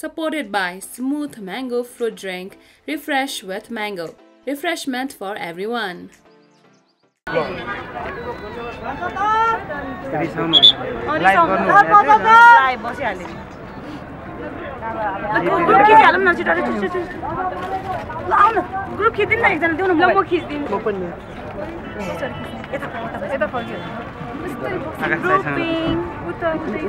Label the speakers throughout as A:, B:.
A: supported by smooth mango fruit drink, refresh with mango. Refreshment for everyone.
B: Group खिच्दिन न एकजना देऊ न म खिच्दिन म पनि यता फर्कियो ग्रुपिङ उता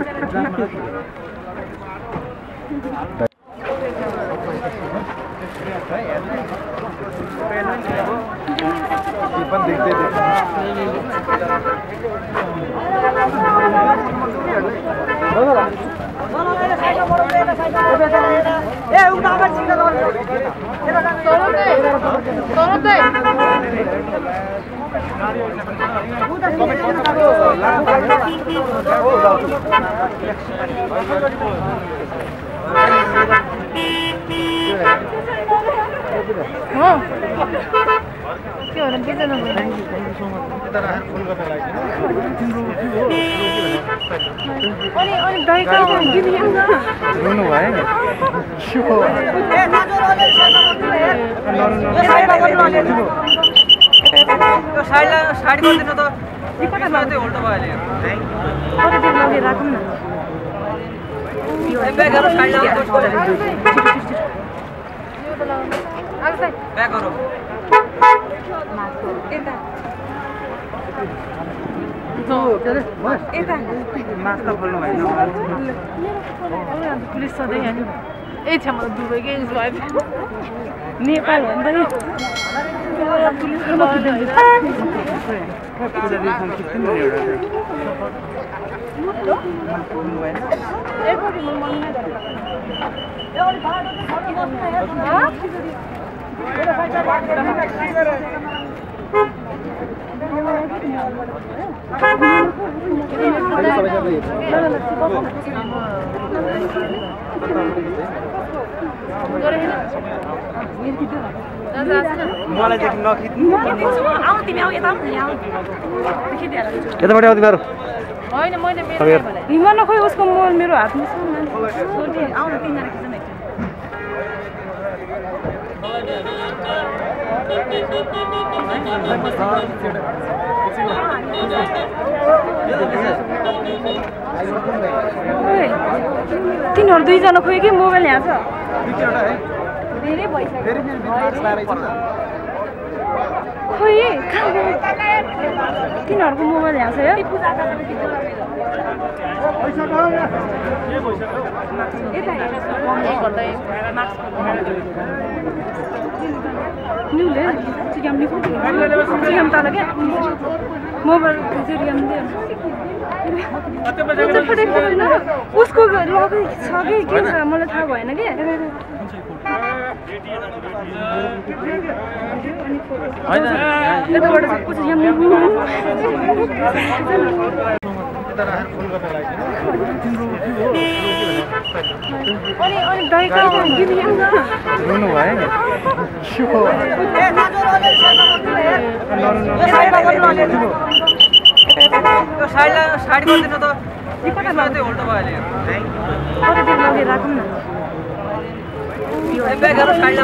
B: साडी गर्दिनु त मात्रै होल्ट भयो अहिले राखौँ न ब्यागहरु साडी ब्यागहरु मास्क खोल्नु भएन पुलिस सधैँ यहाँ ए छ मलाई दुबईकै उस भयो नेपाल हो नि मलाई देखि नखिच्नु आउ तिमी आउ यता यताबाट आउ तिमीहरु हैन मैले मेरो हिमा न खोइ उसको मोबाइल मेरो हातमा छ सोची आउ न तिमीहरु खिच्न तिनीहरु दुईजना खोइ कि मोबाइल यहाँ छ धेरै भइसक्यो खोइ तिनीहरूको मोबाइल यहाँ छ मोबाइल उसको लगै छ कि के छ मलाई थाहा भएन कि साडी गर्दिनु त मात्रै होल्ट भयो अहिले राखौँ न ब्यागहरु साडी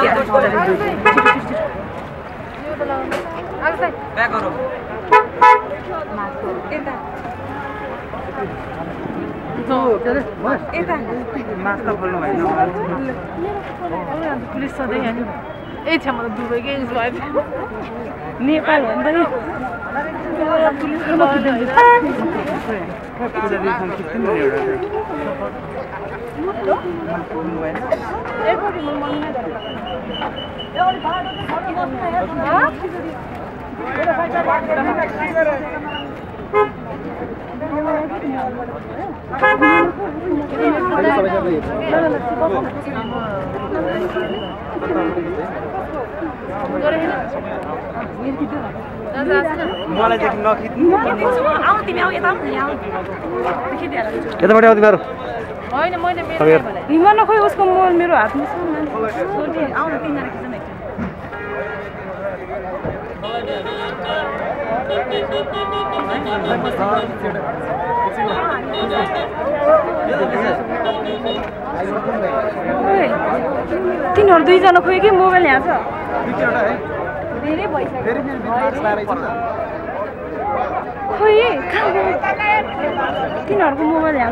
B: ब्यागहरु मास्क खोल्नु भएन पुलिस सधैँ यहाँ ए छ मलाई दुबईकै उस भयो नेपाल हो नि मलाई देखि नखिच्नु आउ तिमी आउ यता यताबाट आउ तिमीहरु हैन मैले मेरो हिमा न खोइ उसको मोबाइल मेरो हातमा छ सोची आउ न तिमीहरु खिच्न एकछिन तिनीहरु दुईजना खोइ कि मोबाइल यहाँ छ धेरै खोइ तिनीहरुको मोबाइल यहाँ छ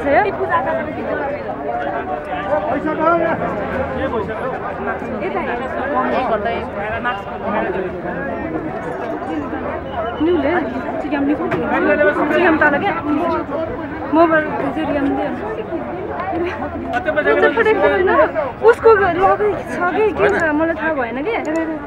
B: उसको लगै छ कि के छ मलाई थाहा भएन कि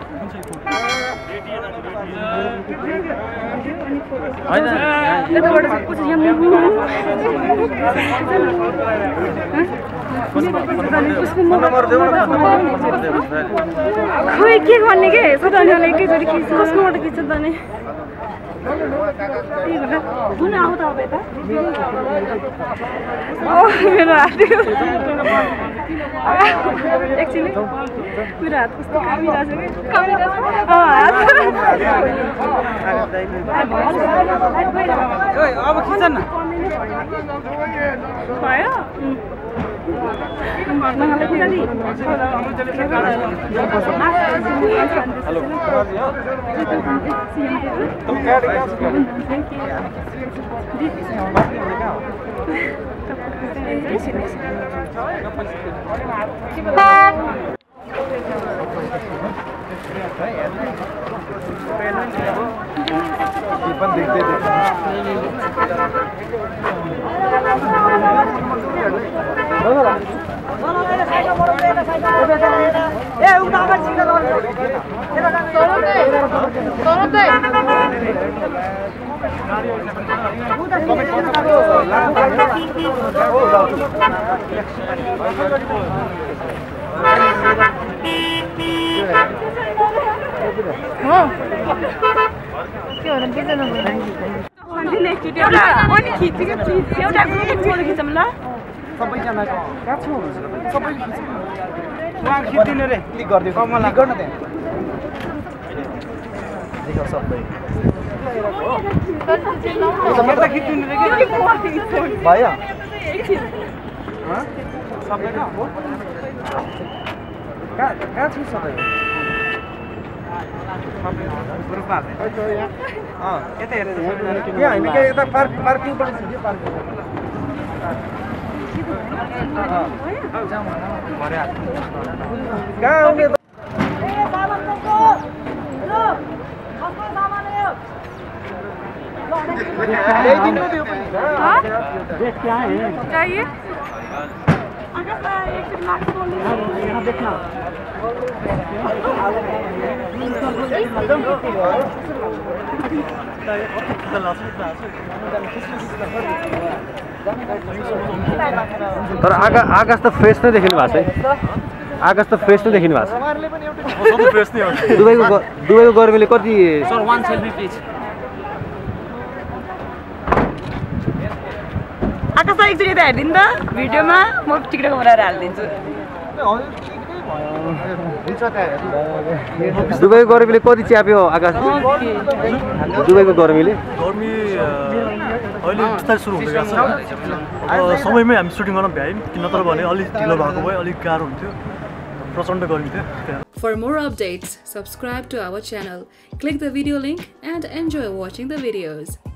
B: खोइ के गर्ने के सधैँ एकैचोटि कसकोबाट खिच्छ त नि कुन आउँदा अब यता मेरो हात एकछिन मेरो हात कस्तो कामिरहेछ कि अब खिच न भयो चाहिए
C: तर आकाश त फ्रेस नै देखिनु भएको छ आकाश त फ्रेस नै देखिनु भएको छ दुबईको गर्मीले कति
D: सर वान सेल्फी प्लिज
B: आकाश त एकचोटि यता हेरिदिनु त भिडियोमा म टिकटक बनाएर हालिदिन्छु
C: दुबईको गर्मीले कति च्याप्यो आकाश दुबईको गर्मीले
E: गर्मी अहिले बिस्तारै सुरु हुँदै गएको छ समयमै हामी सुटिङ गर्न भ्यायौँ कि नत्र भने अलिक ढिलो भएको भए अलिक गाह्रो हुन्थ्यो प्रचण्ड गर्मी थियो
A: For more updates, subscribe to our channel, click the video link and enjoy watching the videos.